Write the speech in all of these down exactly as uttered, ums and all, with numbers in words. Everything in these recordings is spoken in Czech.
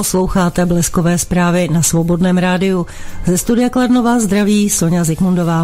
Posloucháte Bleskové zprávy na Svobodném rádiu. Ze studia Kladno vás zdraví Sonja Zikmundová.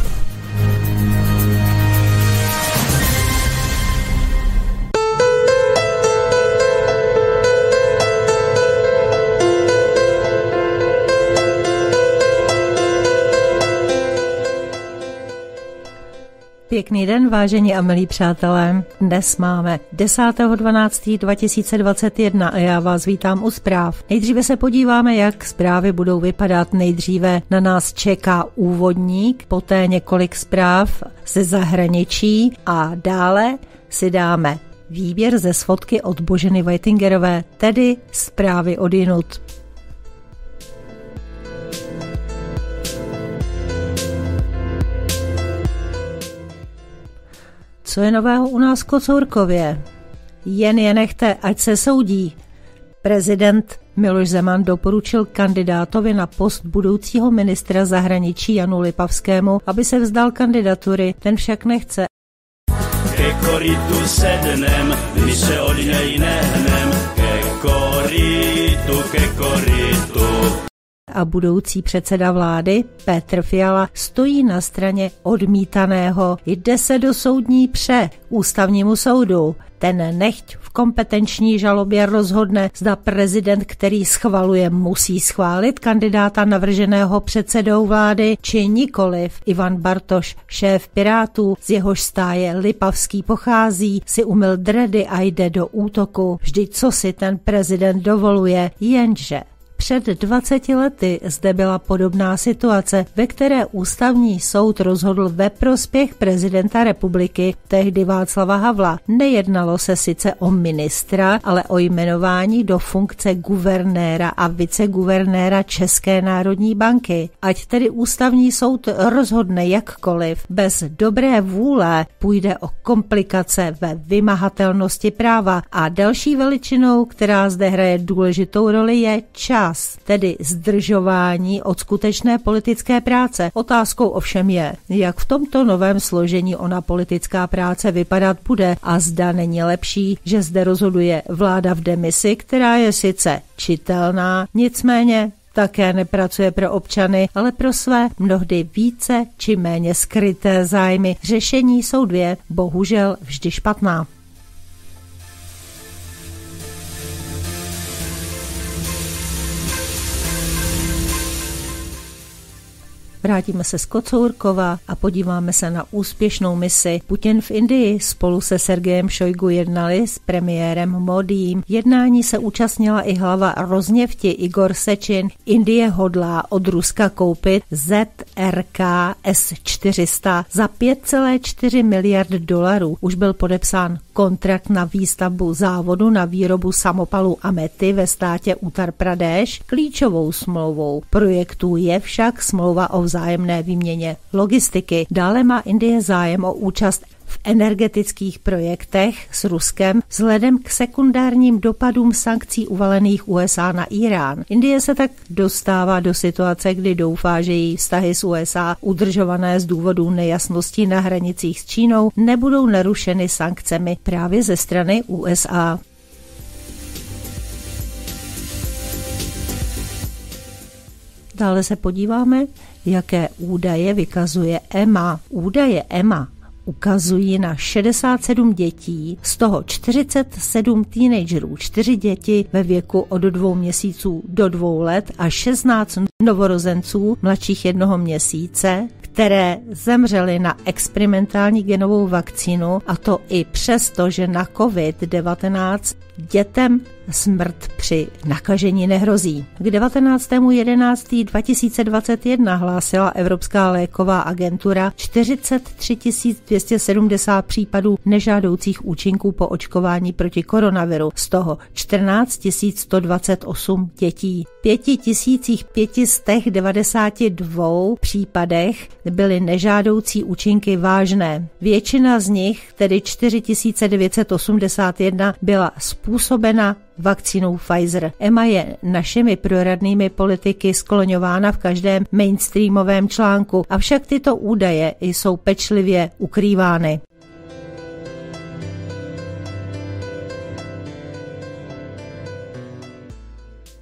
Pěkný den, vážení a milí přátelé. Dnes máme desátého dvanáctého dva tisíce dvacet jedna a já vás vítám u zpráv. Nejdříve se podíváme, jak zprávy budou vypadat. Nejdříve na nás čeká úvodník, poté několik zpráv ze zahraničí a dále si dáme výběr ze svodky od Boženy Weitingerové, tedy zprávy odjinud. Co je nového u nás v Kocourkově? Jen je nechte, ať se soudí. Prezident Miloš Zeman doporučil kandidátovi na post budoucího ministra zahraničí Janu Lipavskému, aby se vzdal kandidatury, ten však nechce. Ke korytu sednem, my se od něj nehnem, ke korytu, ke korytu. A budoucí předseda vlády Petr Fiala stojí na straně odmítaného. Jde se do soudní pře ústavnímu soudu. Ten nechť v kompetenční žalobě rozhodne, zda prezident, který schvaluje, musí schválit kandidáta navrženého předsedou vlády, či nikoliv. Ivan Bartoš, šéf Pirátů, z jehož stáje Lipavský pochází, si umyl dredy a jde do útoku. Vždyť co si ten prezident dovoluje, jenže před dvaceti lety zde byla podobná situace, ve které ústavní soud rozhodl ve prospěch prezidenta republiky, tehdy Václava Havla. Nejednalo se sice o ministra, ale o jmenování do funkce guvernéra a viceguvernéra České národní banky. Ať tedy ústavní soud rozhodne jakkoliv, bez dobré vůle půjde o komplikace ve vymahatelnosti práva a další veličinou, která zde hraje důležitou roli, je čas. Tedy zdržování od skutečné politické práce. Otázkou ovšem je, jak v tomto novém složení ona politická práce vypadat bude a zda není lepší, že zde rozhoduje vláda v demisi, která je sice čitelná, nicméně také nepracuje pro občany, ale pro své mnohdy více či méně skryté zájmy. Řešení jsou dvě, bohužel vždy špatná. Vrátíme se z Kocourkova a podíváme se na úspěšnou misi. Putin v Indii spolu se Sergejem Šojgu jednali s premiérem Modím. Jednání se účastnila i hlava Rozněfti Igor Sečin. Indie hodlá od Ruska koupit Z R K S čtyři sta za pět celá čtyři miliard dolarů. Už byl podepsán kontrakt na výstavbu závodu na výrobu samopalu Amety ve státě Uttar Pradesh. Klíčovou smlouvou projektu je však smlouva o vzájemné výměně logistiky. Dále má Indie zájem o účast v energetických projektech s Ruskem vzhledem k sekundárním dopadům sankcí uvalených U S A na Irán. Indie se tak dostává do situace, kdy doufá, že její vztahy s U S A, udržované z důvodu nejasností na hranicích s Čínou, nebudou narušeny sankcemi právě ze strany U S A. Dále se podíváme, jaké údaje vykazuje E M A. Údaje E M A ukazují na šedesát sedm dětí, z toho čtyřicet sedm teenagerů, čtyři děti ve věku od dvou měsíců do dvou let a šestnáct novorozenců mladších jednoho měsíce, které zemřely na experimentální genovou vakcínu, a to i přesto, že na covid devatenáct dětem smrt při nakažení nehrozí. K devatenáctého jedenáctého dva tisíce dvacet jedna hlásila Evropská léková agentura čtyřicet tři tisíc dvě stě sedmdesát případů nežádoucích účinků po očkování proti koronaviru, z toho čtrnáct tisíc sto dvacet osm dětí. pět tisíc pět set devadesát dva případech byly nežádoucí účinky vážné. Většina z nich, tedy čtyři tisíce devět set osmdesát jedna, byla způsobena vakcínou Pfizer. E M A je našimi proradnými politiky skloňována v každém mainstreamovém článku, avšak tyto údaje jsou pečlivě ukrývány.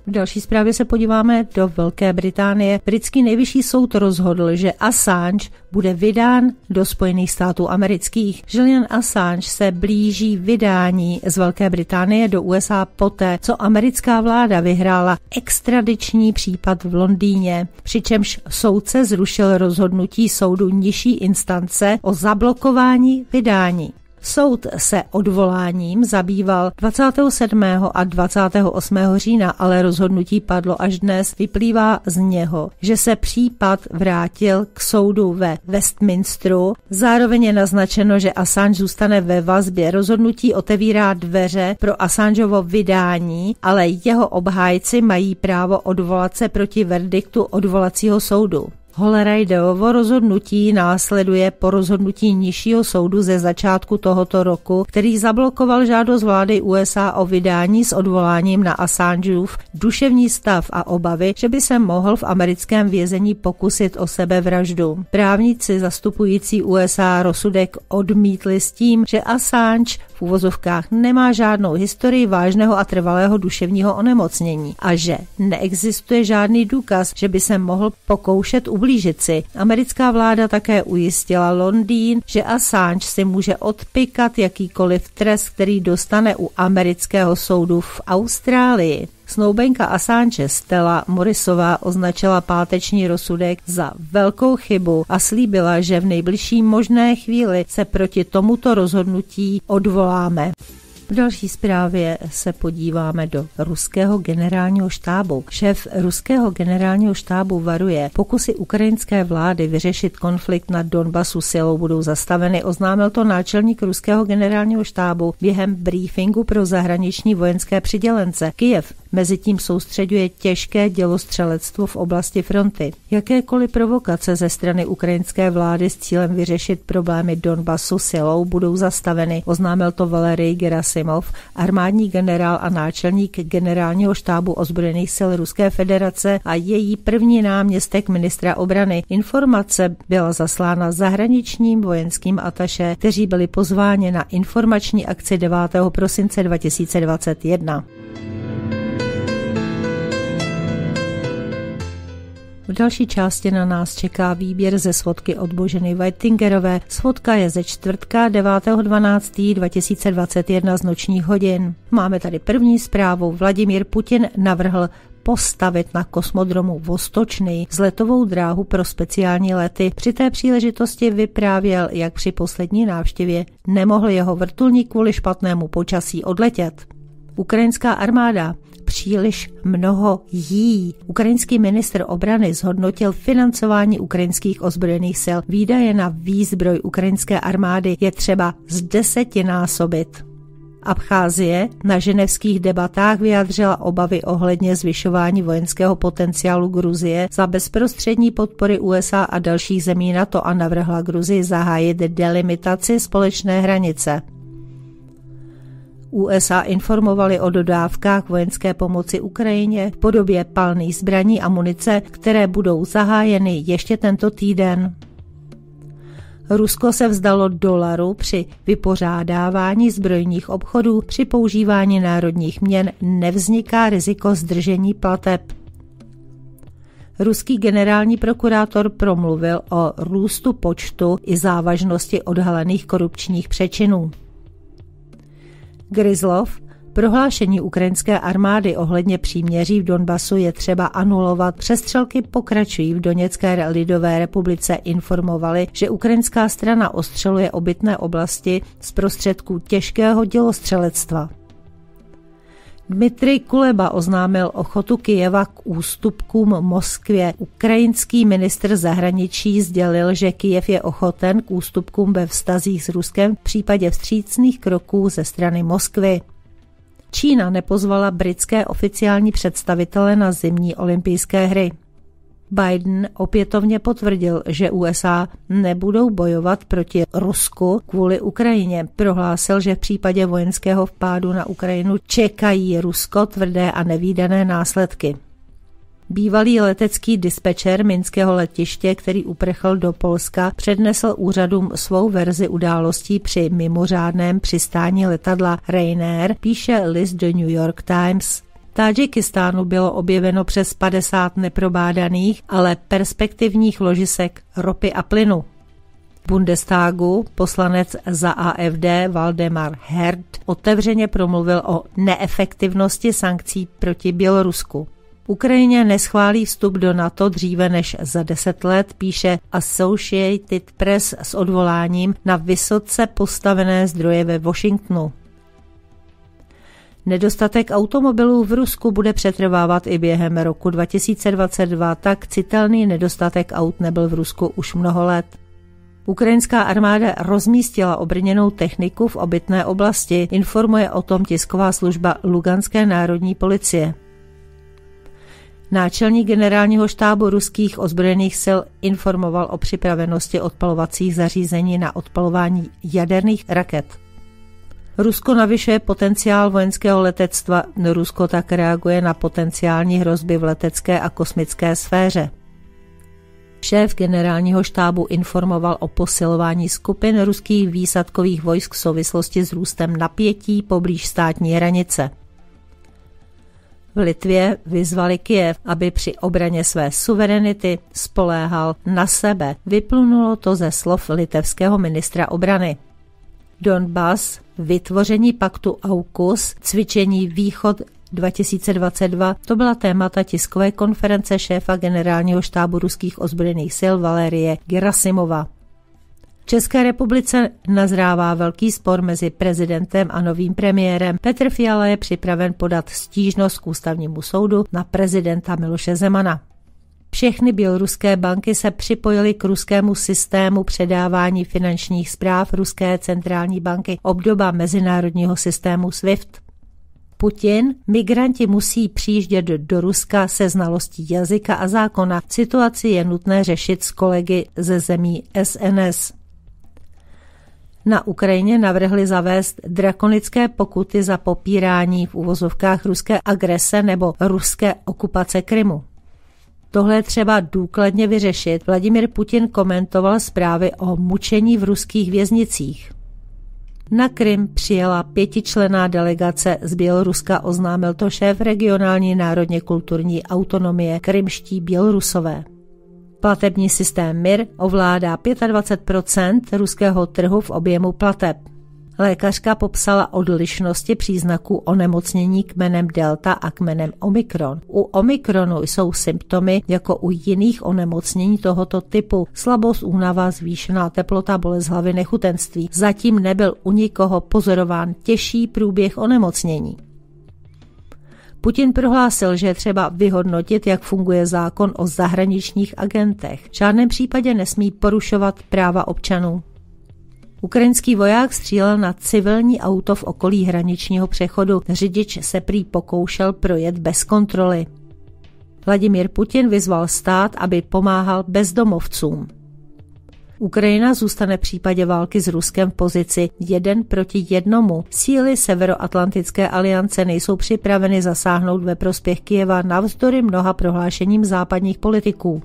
V další zprávě se podíváme do Velké Británie. Britský nejvyšší soud rozhodl, že Assange bude vydán do Spojených států amerických. Julian Assange se blíží vydání z Velké Británie do U S A poté, co americká vláda vyhrála extradiční případ v Londýně, přičemž soudce zrušil rozhodnutí soudu nižší instance o zablokování vydání. Soud se odvoláním zabýval dvacátého sedmého a dvacátého osmého října, ale rozhodnutí padlo až dnes. Vyplývá z něho, že se případ vrátil k soudu ve Westminsteru. Zároveň je naznačeno, že Assange zůstane ve vazbě. Rozhodnutí otevírá dveře pro Assangeovo vydání, ale jeho obhájci mají právo odvolat se proti verdiktu odvolacího soudu. Holraideovo rozhodnutí následuje po rozhodnutí nižšího soudu ze začátku tohoto roku, který zablokoval žádost vlády U S A o vydání s odvoláním na Assangeův duševní stav a obavy, že by se mohl v americkém vězení pokusit o sebevraždu. Právníci zastupující U S A rozsudek odmítli s tím, že Assange v uvozovkách nemá žádnou historii vážného a trvalého duševního onemocnění a že neexistuje žádný důkaz, že by se mohl pokoušet ublížit si. Americká vláda také ujistila Londýn, že Assange si může odpikat jakýkoliv trest, který dostane u amerického soudu v Austrálii. Snoubenka Assange Stella Morrisová označila páteční rozsudek za velkou chybu a slíbila, že v nejbližší možné chvíli se proti tomuto rozhodnutí odvoláme. V další zprávě se podíváme do ruského generálního štábu. Šéf ruského generálního štábu varuje, pokusy ukrajinské vlády vyřešit konflikt na Donbasu silou budou zastaveny. Oznámil to náčelník ruského generálního štábu během briefingu pro zahraniční vojenské přidělence. Kyjev mezitím soustřeďuje těžké dělostřelectvo v oblasti fronty. Jakékoliv provokace ze strany ukrajinské vlády s cílem vyřešit problémy Donbasu silou budou zastaveny, oznámil to Valerij Gerasimov, armádní generál a náčelník generálního štábu ozbrojených sil Ruské federace a její první náměstek ministra obrany. Informace byla zaslána zahraničním vojenským ataše, kteří byli pozváni na informační akci devátého prosince dva tisíce dvacet jedna. V další části na nás čeká výběr ze svodky od Boženy Whitingerové. Svodka je ze čtvrtka devátého dvanáctého dva tisíce dvacet jedna z nočních hodin. Máme tady první zprávu. Vladimír Putin navrhl postavit na kosmodromu Vostočný vzletovou dráhu pro speciální lety. Při té příležitosti vyprávěl, jak při poslední návštěvě nemohl jeho vrtulník kvůli špatnému počasí odletět. Ukrajinská armáda příliš mnoho jí. Ukrajinský ministr obrany zhodnotil financování ukrajinských ozbrojených sil. Výdaje na výzbroj ukrajinské armády je třeba zdesetinásobit. Abcházie na ženevských debatách vyjádřila obavy ohledně zvyšování vojenského potenciálu Gruzie za bezprostřední podpory U S A a dalších zemí NATO a navrhla Gruzii zahájit delimitaci společné hranice. U S A informovali o dodávkách vojenské pomoci Ukrajině v podobě palných zbraní a munice, které budou zahájeny ještě tento týden. Rusko se vzdalo dolaru při vypořádávání zbrojních obchodů. Při používání národních měn nevzniká riziko zdržení plateb. Ruský generální prokurátor promluvil o růstu počtu i závažnosti odhalených korupčních přečinů. Gryzlov, prohlášení ukrajinské armády ohledně příměří v Donbasu je třeba anulovat. Přestřelky pokračují v Doněcké lidové republice, informovali, že ukrajinská strana ostřeluje obytné oblasti z prostředků těžkého dělostřelectva. Dmitrij Kuleba oznámil ochotu Kyjeva k ústupkům Moskvě. Ukrajinský ministr zahraničí sdělil, že Kyjev je ochoten k ústupkům ve vztazích s Ruskem v případě vstřícných kroků ze strany Moskvy. Čína nepozvala britské oficiální představitele na zimní olympijské hry. Biden opětovně potvrdil, že U S A nebudou bojovat proti Rusku kvůli Ukrajině. Prohlásil, že v případě vojenského vpádu na Ukrajinu čekají Rusko tvrdé a nevídané následky. Bývalý letecký dispečer minského letiště, který uprchl do Polska, přednesl úřadům svou verzi událostí při mimořádném přistání letadla Ryanair, píše list The New York Times. Tádžikistánu bylo objeveno přes padesát neprobádaných, ale perspektivních ložisek ropy a plynu. V Bundestagu poslanec za A F D Waldemar Herd otevřeně promluvil o neefektivnosti sankcí proti Bělorusku. Ukrajině neschválí vstup do NATO dříve než za deset let, píše Associated Press s odvoláním na vysoce postavené zdroje ve Washingtonu. Nedostatek automobilů v Rusku bude přetrvávat i během roku dva tisíce dvacet dva, tak citelný nedostatek aut nebyl v Rusku už mnoho let. Ukrajinská armáda rozmístila obrněnou techniku v obytné oblasti, informuje o tom tisková služba Luganské národní policie. Náčelník generálního štábu ruských ozbrojených sil informoval o připravenosti odpalovacích zařízení na odpalování jaderných raket. Rusko navyšuje potenciál vojenského letectva, Rusko tak reaguje na potenciální hrozby v letecké a kosmické sféře. Šéf generálního štábu informoval o posilování skupin ruských výsadkových vojsk v souvislosti s růstem napětí poblíž státní hranice. V Litvě vyzvali Kyjev, aby při obraně své suverenity spoléhal na sebe. Vyplynulo to ze slov litevského ministra obrany. Donbas, vytvoření paktu AUKUS, cvičení Východ dva tisíce dvacet dva, to byla témata tiskové konference šéfa generálního štábu ruských ozbrojených sil Valerie Gerasimova. V České republice nazrává velký spor mezi prezidentem a novým premiérem. Petr Fiala je připraven podat stížnost k ústavnímu soudu na prezidenta Miloše Zemana. Všechny běloruské banky se připojily k ruskému systému předávání finančních správ Ruské centrální banky, obdoba mezinárodního systému SWIFT. Putin, migranti musí přijíždět do Ruska se znalostí jazyka a zákona. Situaci je nutné řešit s kolegy ze zemí S N S. Na Ukrajině navrhli zavést drakonické pokuty za popírání v uvozovkách ruské agrese nebo ruské okupace Krymu. Tohle je třeba důkladně vyřešit. Vladimir Putin komentoval zprávy o mučení v ruských věznicích. Na Krym přijela pětičlenná delegace z Běloruska, oznámil to šéf regionální národně kulturní autonomie Krymští Bělorusové. Platební systém M I R ovládá dvacet pět procent ruského trhu v objemu plateb. Lékařka popsala odlišnosti příznaků onemocnění kmenem delta a kmenem omikron. U omikronu jsou symptomy jako u jiných onemocnění tohoto typu: slabost, únava, zvýšená teplota, bolest hlavy, nechutenství. Zatím nebyl u nikoho pozorován těžší průběh onemocnění. Putin prohlásil, že je třeba vyhodnotit, jak funguje zákon o zahraničních agentech. V žádném případě nesmí porušovat práva občanů. Ukrajinský voják střílel na civilní auto v okolí hraničního přechodu. Řidič se prý pokoušel projet bez kontroly. Vladimír Putin vyzval stát, aby pomáhal bezdomovcům. Ukrajina zůstane v případě války s Ruskem v pozici jeden proti jednomu. Síly Severoatlantické aliance nejsou připraveny zasáhnout ve prospěch Kyjeva navzdory mnoha prohlášením západních politiků.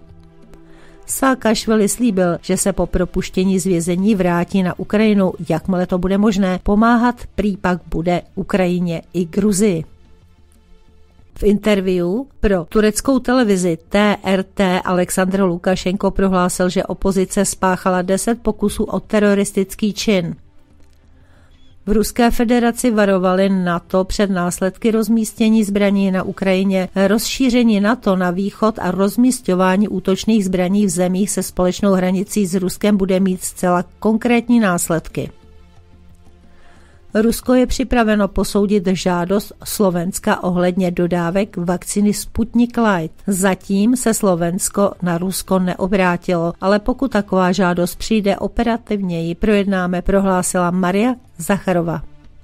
Saakašvili slíbil, že se po propuštění z vězení vrátí na Ukrajinu, jakmile to bude možné. Pomáhat prý pak bude Ukrajině i Gruzii. V interview pro tureckou televizi T R T Alexandr Lukašenko prohlásil, že opozice spáchala deset pokusů o teroristický čin. V Ruské federaci varovali NATO před následky rozmístění zbraní na Ukrajině. Rozšíření NATO na východ a rozmísťování útočných zbraní v zemích se společnou hranicí s Ruskem bude mít zcela konkrétní následky. Rusko je připraveno posoudit žádost Slovenska ohledně dodávek vakcíny Sputnik Light. Zatím se Slovensko na Rusko neobrátilo, ale pokud taková žádost přijde, operativně ji projednáme, prohlásila Maria Zacharova.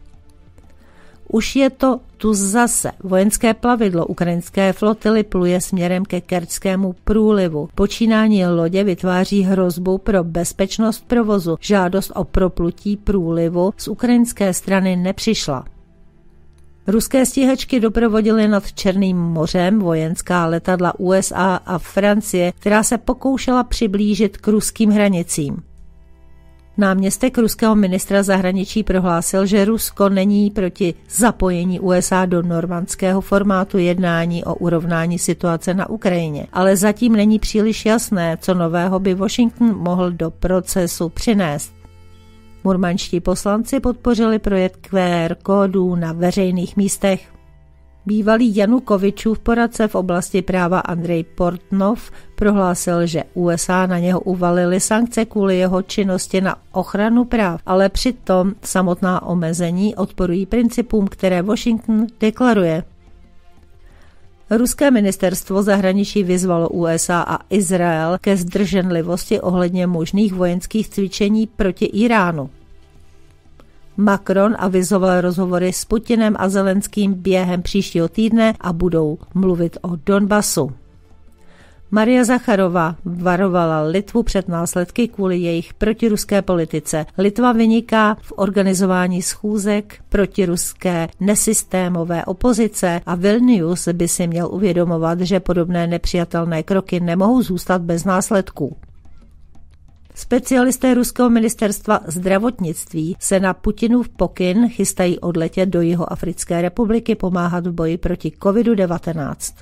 Už je to tu zase. Vojenské plavidlo ukrajinské flotily pluje směrem ke Kerčskému průlivu. Počínání lodě vytváří hrozbu pro bezpečnost provozu. Žádost o proplutí průlivu z ukrajinské strany nepřišla. Ruské stíhačky doprovodily nad Černým mořem vojenská letadla U S A a Francie, která se pokoušela přiblížit k ruským hranicím. Náměstek ruského ministra zahraničí prohlásil, že Rusko není proti zapojení U S A do normandského formátu jednání o urovnání situace na Ukrajině, ale zatím není příliš jasné, co nového by Washington mohl do procesu přinést. Murmanští poslanci podpořili projekt Q R kódů na veřejných místech. Bývalý Janukovičův poradce v oblasti práva Andrej Portnov prohlásil, že U S A na něho uvalily sankce kvůli jeho činnosti na ochranu práv, ale přitom samotná omezení odporují principům, které Washington deklaruje. Ruské ministerstvo zahraničí vyzvalo U S A a Izrael ke zdrženlivosti ohledně možných vojenských cvičení proti Iránu. Macron avizoval rozhovory s Putinem a Zelenským během příštího týdne a budou mluvit o Donbasu. Maria Zacharová varovala Litvu před následky kvůli jejich protiruské politice. Litva vyniká v organizování schůzek protiruské nesystémové opozice a Vilnius by si měl uvědomovat, že podobné nepřijatelné kroky nemohou zůstat bez následků. Specialisté ruského ministerstva zdravotnictví se na Putinův pokyn chystají odletět do Jihoafrické republiky pomáhat v boji proti kovidu devatenáct.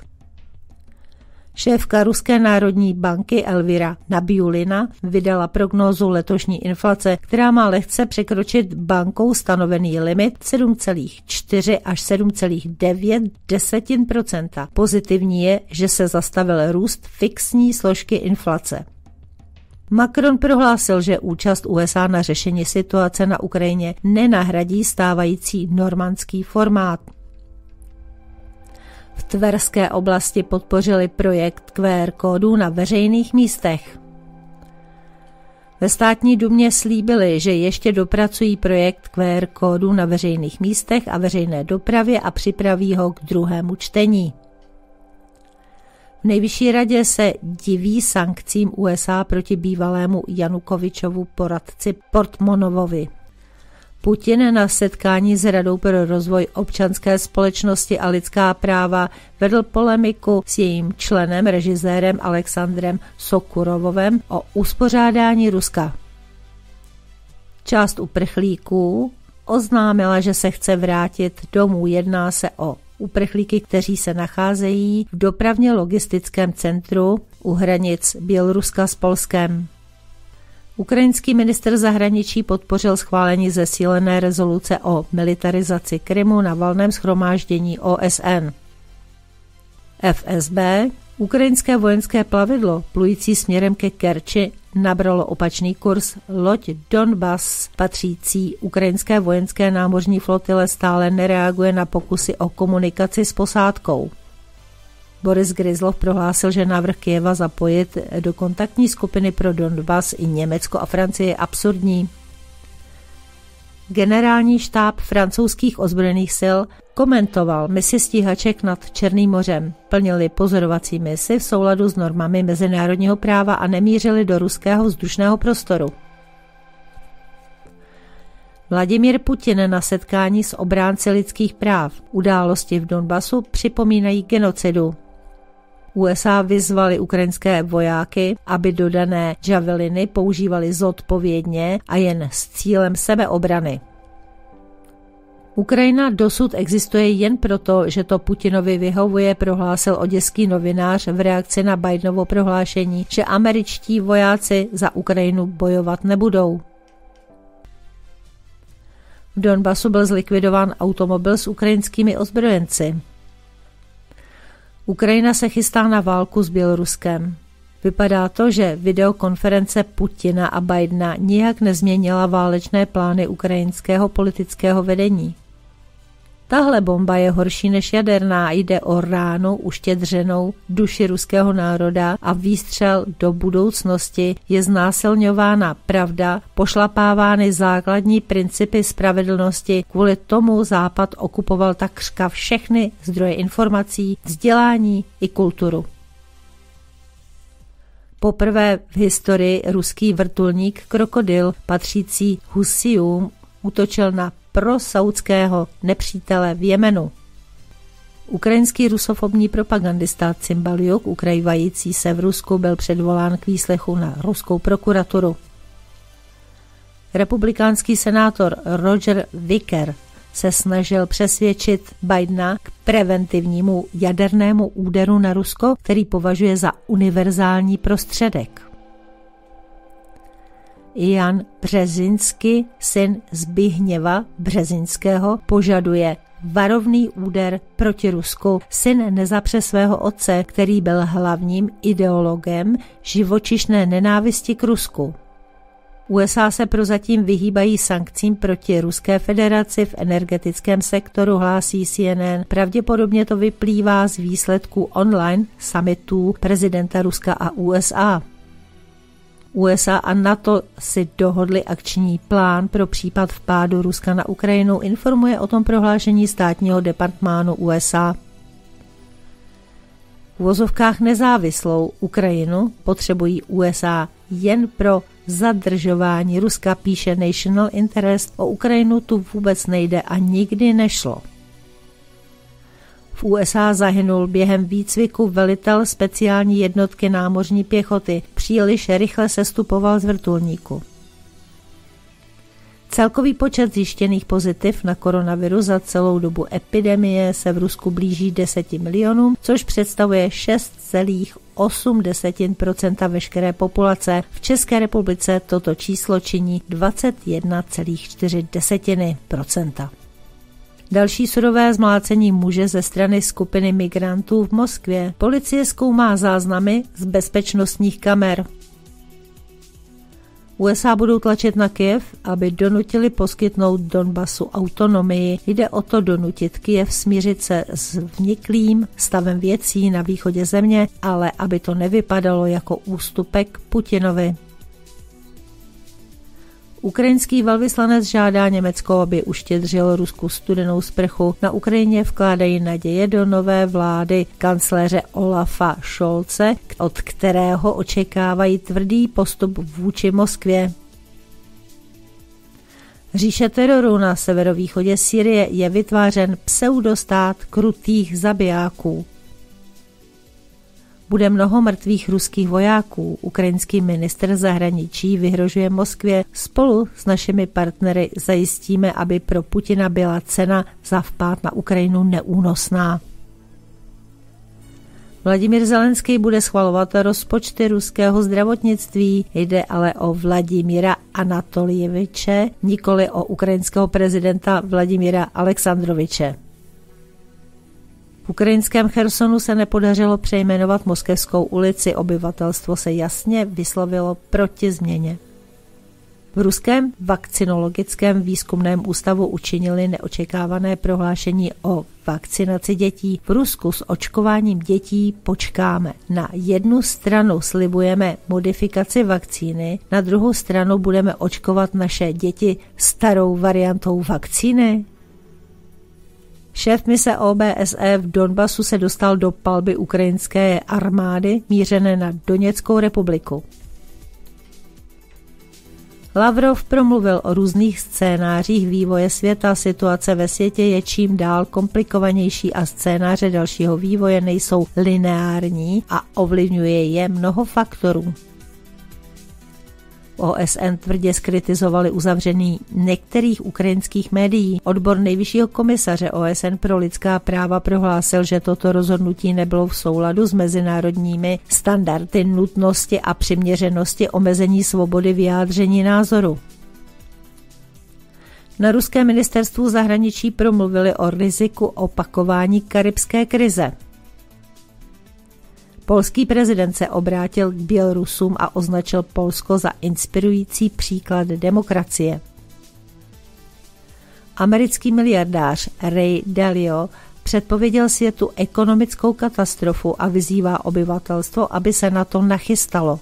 Šéfka Ruské národní banky Elvira Nabiulina vydala prognózu letošní inflace, která má lehce překročit bankou stanovený limit sedm celá čtyři až sedm celá devět procenta. Pozitivní je, že se zastavil růst fixní složky inflace. Macron prohlásil, že účast U S A na řešení situace na Ukrajině nenahradí stávající normandský formát. V Tverské oblasti podpořili projekt Q R kódů na veřejných místech. Ve státní dumě slíbili, že ještě dopracují projekt Q R kódů na veřejných místech a veřejné dopravě a připraví ho k druhému čtení. V nejvyšší radě se diví sankcím U S A proti bývalému Janukovičovu poradci Portmonovovi. Putin na setkání s Radou pro rozvoj občanské společnosti a lidská práva vedl polemiku s jejím členem, režisérem Alexandrem Sokurovovem o uspořádání Ruska. Část uprchlíků oznámila, že se chce vrátit domů. Jedná se o uprchlíky, kteří se nacházejí v dopravně logistickém centru u hranic Běloruska s Polskem. Ukrajinský ministr zahraničí podpořil schválení zesílené rezoluce o militarizaci Krymu na valném shromáždění O S N. F S B, ukrajinské vojenské plavidlo plující směrem ke Kerči, nabralo opačný kurz. Loď Donbas, patřící ukrajinské vojenské námořní flotile, stále nereaguje na pokusy o komunikaci s posádkou. Boris Gryzlov prohlásil, že návrh Kyjeva zapojit do kontaktní skupiny pro Donbas i Německo a Francii je absurdní. Generální štáb francouzských ozbrojených sil komentoval misi stíhaček nad Černým mořem. Plnili pozorovací misi v souladu s normami mezinárodního práva a nemířili do ruského vzdušného prostoru. Vladimír Putin na setkání s obránci lidských práv. Události v Donbasu připomínají genocidu. U S A vyzvali ukrajinské vojáky, aby dodané javeliny používali zodpovědně a jen s cílem sebeobrany. Ukrajina dosud existuje jen proto, že to Putinovi vyhovuje, prohlásil oděský novinář v reakci na Bidenovo prohlášení, že američtí vojáci za Ukrajinu bojovat nebudou. V Donbasu byl zlikvidován automobil s ukrajinskými ozbrojenci. Ukrajina se chystá na válku s Běloruskem. Vypadá to, že videokonference Putina a Bidena nijak nezměnila válečné plány ukrajinského politického vedení. Tahle bomba je horší než jaderná, jde o ránu uštědřenou duši ruského národa a výstřel do budoucnosti, je znásilňována pravda, pošlapávány základní principy spravedlnosti, kvůli tomu Západ okupoval takřka všechny zdroje informací, vzdělání i kulturu. Poprvé v historii ruský vrtulník Krokodil patřící Husijům útočil na prosaudského nepřítele v Jemenu. Ukrajinský rusofobní propagandista Cymbaljuk, ukrývající se v Rusku, byl předvolán k výslechu na ruskou prokuraturu. Republikánský senátor Roger Wicker se snažil přesvědčit Bidena k preventivnímu jadernému úderu na Rusko, který považuje za univerzální prostředek. Jan Březinsky, syn Zbigněva Březinského, požaduje varovný úder proti Rusku. Syn nezapře svého otce, který byl hlavním ideologem živočišné nenávisti k Rusku. U S A se prozatím vyhýbají sankcím proti Ruské federaci v energetickém sektoru, hlásí C N N. Pravděpodobně to vyplývá z výsledků online summitů prezidenta Ruska a U S A. U S A a NATO si dohodli akční plán pro případ vpádu Ruska na Ukrajinu, informuje o tom prohlášení státního departmánu U S A. V uvozovkách nezávislou Ukrajinu potřebují U S A jen pro zadržování Ruska, píše National Interest. O Ukrajinu tu vůbec nejde a nikdy nešlo. V U S A zahynul během výcviku velitel speciální jednotky námořní pěchoty. Příliš rychle sestupoval z vrtulníku. Celkový počet zjištěných pozitiv na koronavirus za celou dobu epidemie se v Rusku blíží deseti milionům, což představuje šest celá osm procenta veškeré populace. V České republice toto číslo činí dvacet jedna celá čtyři procenta. Další surové zmlácení muže ze strany skupiny migrantů v Moskvě. Policie zkoumá záznamy z bezpečnostních kamer. U S A budou tlačit na Kyjev, aby donutili poskytnout Donbasu autonomii. Jde o to donutit Kyjev smířit se s vniklým stavem věcí na východě země, ale aby to nevypadalo jako ústupek Putinovi. Ukrajinský velvyslanec žádá Německo, aby uštědřilo Rusku studenou sprchu. Na Ukrajině vkládají naděje do nové vlády kancléře Olafa Scholze, od kterého očekávají tvrdý postup vůči Moskvě. Říše teroru na severovýchodě Sýrie je vytvářen pseudostát krutých zabijáků. Bude mnoho mrtvých ruských vojáků. Ukrajinský ministr zahraničí vyhrožuje Moskvě. Spolu s našimi partnery zajistíme, aby pro Putina byla cena za vpád na Ukrajinu neúnosná. Vladimír Zelenský bude schvalovat rozpočty ruského zdravotnictví. Jde ale o Vladimíra Anatolieviče, nikoli o ukrajinského prezidenta Vladimíra Alexandroviče. V ukrajinském Chersonu se nepodařilo přejmenovat Moskevskou ulici. Obyvatelstvo se jasně vyslovilo proti změně. V ruském vakcinologickém výzkumném ústavu učinili neočekávané prohlášení o vakcinaci dětí. V Rusku s očkováním dětí počkáme. Na jednu stranu slibujeme modifikaci vakcíny, na druhou stranu budeme očkovat naše děti starou variantou vakcíny. Šéf mise O B S E v Donbasu se dostal do palby ukrajinské armády mířené na Doněckou republiku. Lavrov promluvil o různých scénářích vývoje světa. Situace ve světě je čím dál komplikovanější a scénáře dalšího vývoje nejsou lineární a ovlivňuje je mnoho faktorů. O S N tvrdě skritizovali uzavření některých ukrajinských médií. Odbor nejvyššího komisaře O S N pro lidská práva prohlásil, že toto rozhodnutí nebylo v souladu s mezinárodními standardy nutnosti a přiměřenosti omezení svobody vyjádření názoru. Na ruském ministerstvu zahraničí promluvili o riziku opakování karibské krize. Polský prezident se obrátil k Bělorusům a označil Polsko za inspirující příklad demokracie. Americký miliardář Ray Dalio předpověděl světu ekonomickou katastrofu a vyzývá obyvatelstvo, aby se na to nachystalo.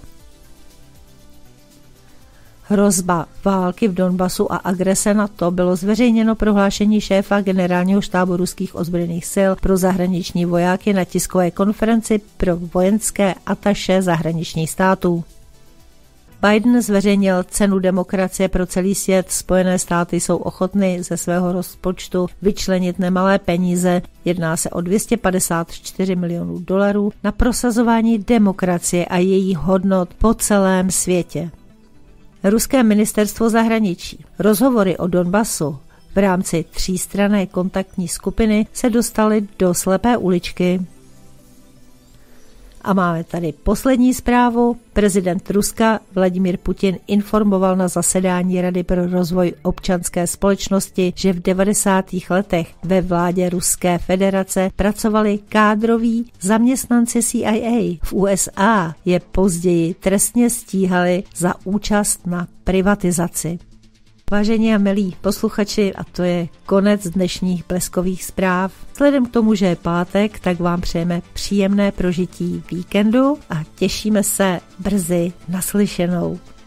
Hrozba války v Donbasu a agrese NATO bylo zveřejněno prohlášení šéfa generálního štábu ruských ozbrojených sil pro zahraniční vojáky na tiskové konferenci pro vojenské ataše zahraničních států. Biden zveřejnil cenu demokracie pro celý svět. Spojené státy jsou ochotny ze svého rozpočtu vyčlenit nemalé peníze, jedná se o dvě stě padesát čtyři milionů dolarů, na prosazování demokracie a její hodnot po celém světě. Ruské ministerstvo zahraničí. Rozhovory o Donbasu v rámci třístranné kontaktní skupiny se dostaly do slepé uličky. A máme tady poslední zprávu. Prezident Ruska Vladimír Putin informoval na zasedání Rady pro rozvoj občanské společnosti, že v devadesátých letech ve vládě Ruské federace pracovali kádroví zaměstnanci C I A. V U S A je později trestně stíhali za účast na privatizaci. Vážení a milí posluchači, a to je konec dnešních bleskových zpráv. Vzhledem k tomu, že je pátek, tak vám přejeme příjemné prožití víkendu a těšíme se brzy naslyšenou.